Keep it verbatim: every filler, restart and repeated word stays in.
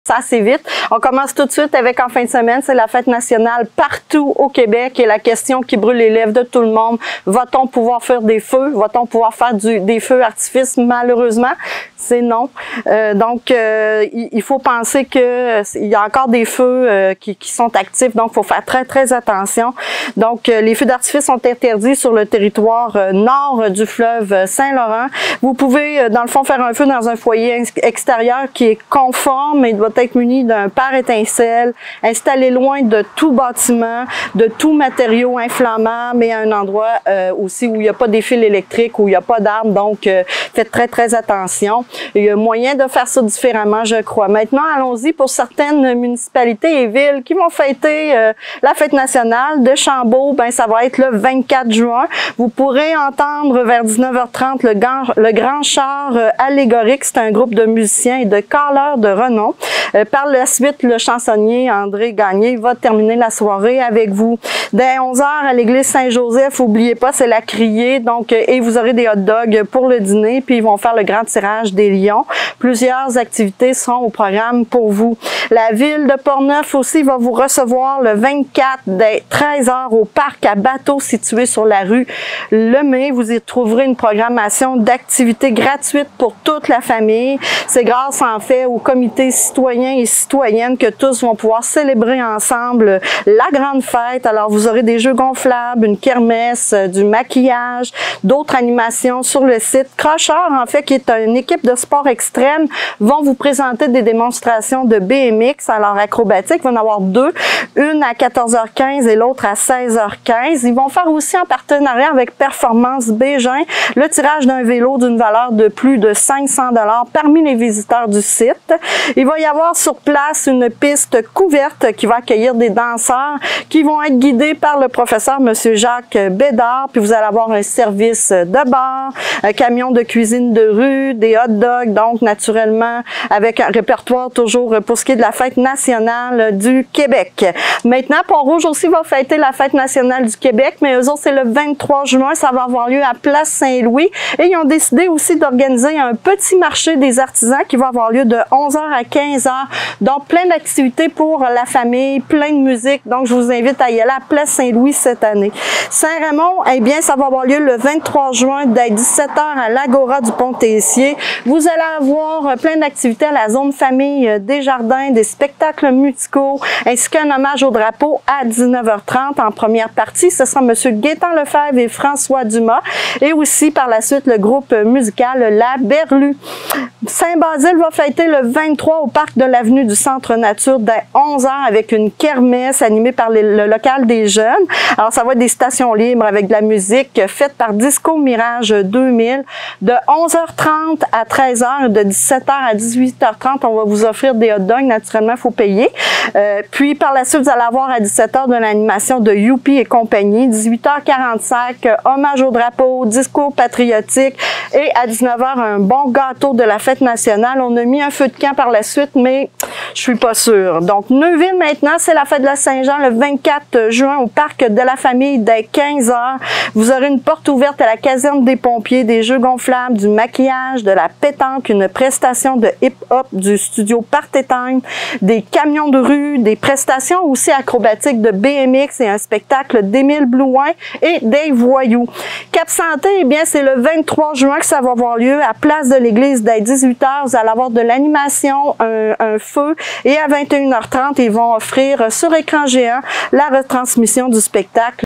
Ça assez vite. On commence tout de suite avec en fin de semaine, c'est la fête nationale partout au Québec et la question qui brûle les lèvres de tout le monde. Va-t-on pouvoir faire des feux? Va-t-on pouvoir faire du, des feux artifices? Malheureusement, c'est non. Euh, donc, euh, il, il faut penser que euh, il y a encore des feux euh, qui, qui sont actifs, donc il faut faire très, très attention. Donc, euh, les feux d'artifice sont interdits sur le territoire euh, nord du fleuve Saint-Laurent. Vous pouvez, euh, dans le fond, faire un feu dans un foyer extérieur qui est conforme et doit être muni d'un pare-étincelle, installé loin de tout bâtiment, de tout matériau inflammable et à un endroit euh, aussi où il n'y a pas des fils électriques, où il n'y a pas d'arbres. Donc, euh, faites très, très attention. Il y a moyen de faire ça différemment, je crois. Maintenant, allons-y pour certaines municipalités et villes qui vont fêter euh, la fête nationale de Chambault. Ben, ça va être le vingt-quatre juin. Vous pourrez entendre vers dix-neuf heures trente le, grand, le grand char euh, allégorique. C'est un groupe de musiciens et de choreurs de renom. Euh, par la suite, le chansonnier André Gagné va terminer la soirée avec vous. Dès onze heures à l'église Saint-Joseph, n'oubliez pas, c'est la criée. Donc, euh, et vous aurez des hot dogs pour le dîner. Puis, ils vont faire le grand tirage des lions. Plusieurs activités sont au programme pour vous. La ville de Portneuf aussi va vous recevoir le vingt-quatre dès treize heures au parc à bateau situé sur la rue Lemay. Vous y trouverez une programmation d'activités gratuites pour toute la famille. C'est grâce en fait au comité citoyen et citoyennes que tous vont pouvoir célébrer ensemble la grande fête. Alors vous aurez des jeux gonflables, une kermesse, du maquillage, d'autres animations sur le site. Crocheur en fait qui est une équipe de sport extrême vont vous présenter des démonstrations de B M X. Alors acrobatique, il va en avoir deux, une à quatorze heures quinze et l'autre à seize heures quinze. Ils vont faire aussi en partenariat avec Performance Bégin le tirage d'un vélo d'une valeur de plus de cinq cents dollars parmi les visiteurs du site. Il va y avoir sur place une piste couverte qui va accueillir des danseurs qui vont être guidés par le professeur M. Jacques Bédard. Puis vous allez avoir un service de bar, un camion de cuisine de rue, des hot dogs, donc naturellement avec un répertoire toujours pour ce qui est de la fête nationale du Québec. Maintenant, Pont-Rouge aussi va fêter la fête nationale du Québec, mais eux autres, c'est le vingt-trois juin. Ça va avoir lieu à Place Saint-Louis. Et ils ont décidé aussi d'organiser un petit marché des artisans qui va avoir lieu de onze heures à quinze heures. Donc, plein d'activités pour la famille, plein de musique. Donc, je vous invite à y aller à Place Saint-Louis cette année. Saint-Raymond, eh bien, ça va avoir lieu le vingt-trois juin dès dix-sept heures à l'Agora du Pont-Tessier. Vous allez avoir plein d'activités à la zone famille des jardins, des spectacles musicaux, ainsi qu'un hommage au drapeau à dix-neuf heures trente. En première partie, ce sera M. Gaétan Lefebvre et François Dumas. Et aussi, par la suite, le groupe musical La Berlue. Saint-Basile va fêter le vingt-trois au parc de l'avenue du Centre Nature dès onze heures avec une kermesse animée par les, le local des jeunes. Alors, ça va être des stations libres avec de la musique faite par Disco Mirage deux mille. De onze heures trente à treize heures, de dix-sept heures à dix-huit heures trente, on va vous offrir des hot dogs. Naturellement, il faut payer. Euh, puis, par la suite, vous allez avoir à dix-sept heures de l'animation de Youpi et compagnie. dix-huit heures quarante-cinq, hommage au drapeau, discours patriotique. Et à dix-neuf heures, un bon gâteau de la fête nationale. On a mis un feu de camp par la suite, mais je suis pas sûre. Donc, Neuville, maintenant, c'est la fête de la Saint-Jean le vingt-quatre juin au parc de la famille dès quinze heures. Vous aurez une porte ouverte à la caserne des pompiers, des jeux gonflables, du maquillage, de la pétanque, une prestation de hip-hop du studio Party Time, des camions de rue, des prestations aussi acrobatiques de B M X et un spectacle d'Émile Blouin et Dave Voyou. Cap Santé, eh bien, c'est le vingt-trois juin que ça va avoir lieu à Place de l'Église dès dix-huit heures. Vous allez avoir de l'animation, un, un feu et à vingt et une heures trente, ils vont offrir sur écran géant la retransmission du spectacle